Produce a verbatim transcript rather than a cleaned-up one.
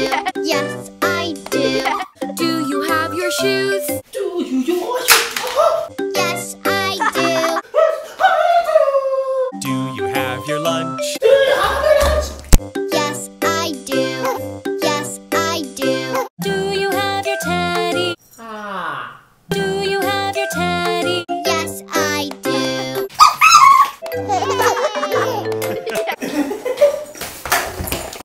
Yes, I do. Do you have your shoes? Do you your shoes? Yes, I do. Do you have your lunch? Do